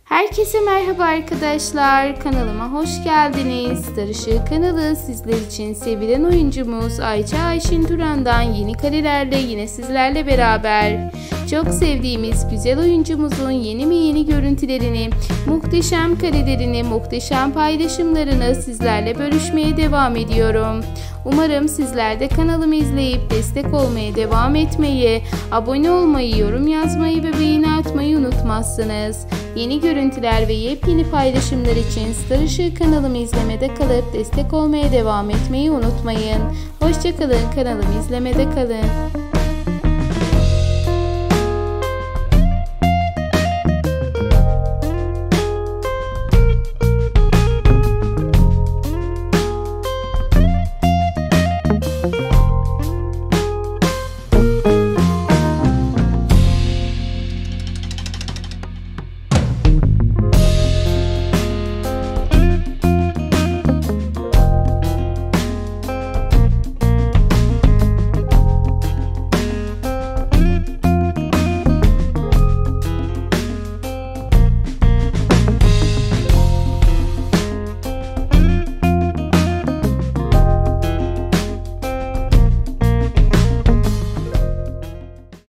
Herkese merhaba arkadaşlar. Kanalıma hoş geldiniz. Star Işığı kanalı sizler için sevilen oyuncumuz Ayça Ayşin Turan'dan yeni karelerle yine sizlerle beraber. Çok sevdiğimiz güzel oyuncumuzun yeni görüntülerini, muhteşem karelerini, muhteşem paylaşımlarını sizlerle bölüşmeye devam ediyorum. Umarım sizler de kanalımı izleyip destek olmaya devam etmeyi, abone olmayı, yorum yazmayı ve beğeni atmayı unutmazsınız. Yeni görüntüler ve yepyeni paylaşımlar için Star Işığı kanalımı izlemede kalıp destek olmaya devam etmeyi unutmayın. Hoşça kalın, kanalımı izlemede kalın.